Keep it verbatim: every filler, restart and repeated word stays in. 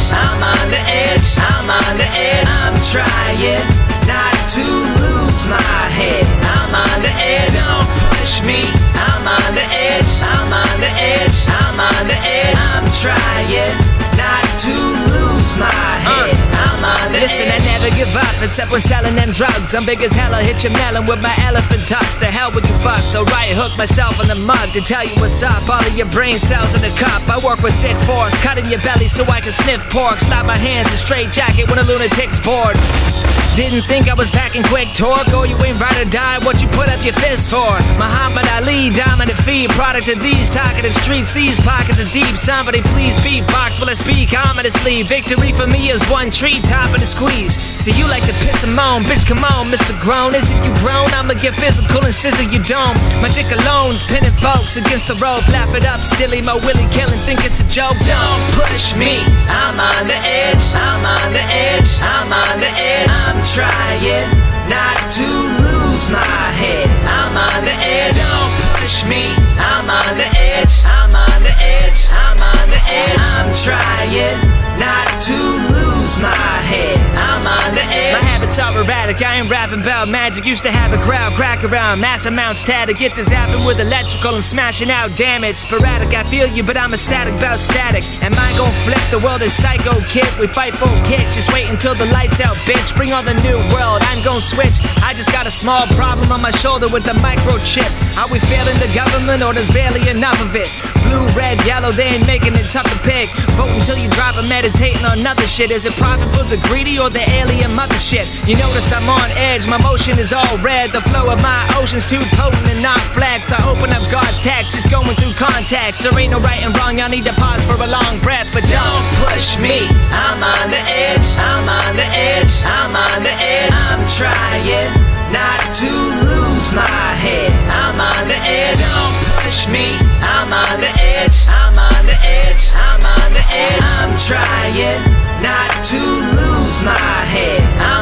I'm on the edge, I'm on the edge. I'm trying not to lose my head. I'm on the edge, don't push me. I'm on the edge, I'm on the edge. I'm on the edge, I'm trying not to lose my head. I'm on the Listen, edge. I never give up, except when selling them drugs. I'm big as hell, I hit your melon with my elephant tucks. The hell with you fuck, so right hook myself in the mug to tell you what's up. All of your brain cells in the cup. I work with sick force, cut in your belly so I can sniff pork. Slap my hands in straight jacket when a lunatic's bored. Didn't think I was packing quick torque. Oh, you ain't ride or die, what you put up your fist for? Muhammad Ali, dominant feed, product of these talkative streets. These pockets are deep, somebody please beatbox while I speak ominously. Victory for me is one tree top of the squeeze. See, you like to piss and moan, bitch come on, Mister Grown. Isn't you grown? I'ma get physical and scissor your dome. My dick alone's pinning folks against the rope. Laugh it up, silly Mo Willie killing, think it's a joke. Don't push me, I'm on the edge, I'm on the edge, I'm on the edge. I'm trying not to lose my head. I'm on the edge, don't push me. I'm on the edge, I'm on the edge, I'm on the edge. I'm trying not to lose my head. I'm on the edge. My habits are erratic, I ain't rapping about magic. Used to have a crowd crack around, mass amounts tatted. Get to zapping with electrical and smashing out damage. Sporadic, I feel you, but I'm ecstatic about static. Am I gon' flip? The world is psycho, kid. We fight for kicks, just wait until the lights out, bitch. Bring on the new world, I'm gon' switch. I just got a small problem on my shoulder with the microchip. Are we failing the government or there's barely enough of it? Blue, red, yellow, they ain't making it tough to pick. Vote until you drop and meditating on other shit. Is it profit for the greedy or the alien mother shit? You notice I'm on edge, my motion is all red. The flow of my ocean's too potent and not flags. I open up God's tax, just going through contacts. There ain't no right and wrong, y'all need to pause for a long breath. But don't push me, I'm on the edge, I'm on the edge, I'm on the edge. I'm trying not to lose my head. I'm on the edge, don't push me. I'm on the edge, I'm on the edge, I'm on the edge. I'm trying not to lose my head. I'm